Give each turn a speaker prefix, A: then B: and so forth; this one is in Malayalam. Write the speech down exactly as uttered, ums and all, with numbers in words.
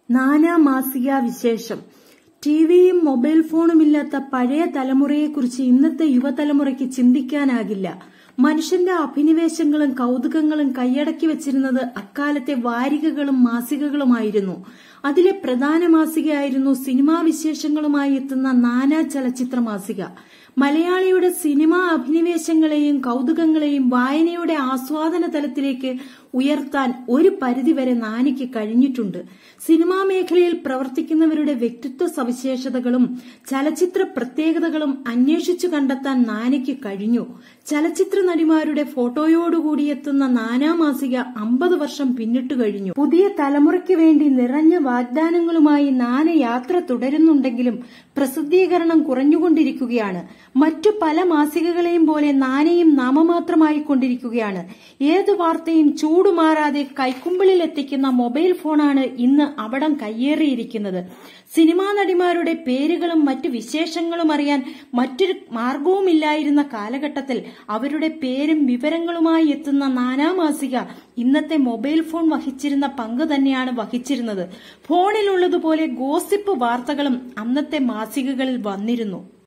A: നാനാ മാസിക വിശേഷം. ടിവിയും മൊബൈൽ ഫോണുമില്ലാത്ത പഴയ തലമുറയെക്കുറിച്ച് ഇന്നത്തെ യുവതലമുറയ്ക്ക് ചിന്തിക്കാനാകില്ല. മനുഷ്യന്റെ അഭിനിവേശങ്ങളും കൗതുകങ്ങളും കൈയടക്കി വച്ചിരുന്നത് അക്കാലത്തെ വാരികകളും മാസികകളുമായിരുന്നു. അതിലെ പ്രധാന മാസികയായിരുന്നു സിനിമാ വിശേഷങ്ങളുമായി എത്തുന്ന നാനാ ചലച്ചിത്ര മാസിക. മലയാളിയുടെ സിനിമാ അഭിനിവേശങ്ങളെയും കൗതുകങ്ങളെയും വായനയുടെ ആസ്വാദന തലത്തിലേക്ക് ഉയർത്താൻ ഒരു പരിധിവരെ നാനയ്ക്ക് കഴിഞ്ഞിട്ടുണ്ട്. സിനിമാ മേഖലയിൽ പ്രവർത്തിക്കുന്നവരുടെ വ്യക്തിത്വ സവിശേഷതകളും ചലച്ചിത്ര പ്രത്യേകതകളും അന്വേഷിച്ചു കണ്ടെത്താൻ നാനയ്ക്ക് കഴിഞ്ഞു. ചലച്ചിത്ര നടിമാരുടെ ഫോട്ടോയോടുകൂടിയെത്തുന്ന നാനാ മാസിക അമ്പത് വർഷം പിന്നിട്ടു കഴിഞ്ഞു. പുതിയ തലമുറയ്ക്ക് വേണ്ടി നിറഞ്ഞ വാഗ്ദാനങ്ങളുമായി നാന യാത്ര തുടരുന്നുണ്ടെങ്കിലും പ്രസിദ്ധീകരണം കുറഞ്ഞുകൊണ്ടിരിക്കുകയാണ്. മറ്റു പല മാസികകളെയും പോലെ നാനയും നാമമാത്രമായിക്കൊണ്ടിരിക്കുകയാണ്. ഏതു വാർത്തയും ചൂടുമാറാതെ കൈക്കുമ്പിളിൽ എത്തിക്കുന്ന മൊബൈൽ ഫോണാണ് ഇന്ന് അവിടം കയ്യേറിയിരിക്കുന്നത്. സിനിമാ നടിമാരുടെ പേരുകളും മറ്റു വിശേഷങ്ങളും അറിയാൻ മറ്റൊരു മാർഗവുമില്ലായിരുന്ന കാലഘട്ടത്തിൽ അവരുടെ പേരും വിവരങ്ങളുമായി എത്തുന്ന നാനാ മാസിക ഇന്നത്തെ മൊബൈൽ ഫോൺ വഹിച്ചിരുന്ന പങ്ക് തന്നെയാണ് വഹിച്ചിരുന്നത്. ഫോണിലുള്ളതുപോലെ ഗോസിപ്പ് വാർത്തകളും അന്നത്തെ മാസികകളിൽ വന്നിരുന്നു.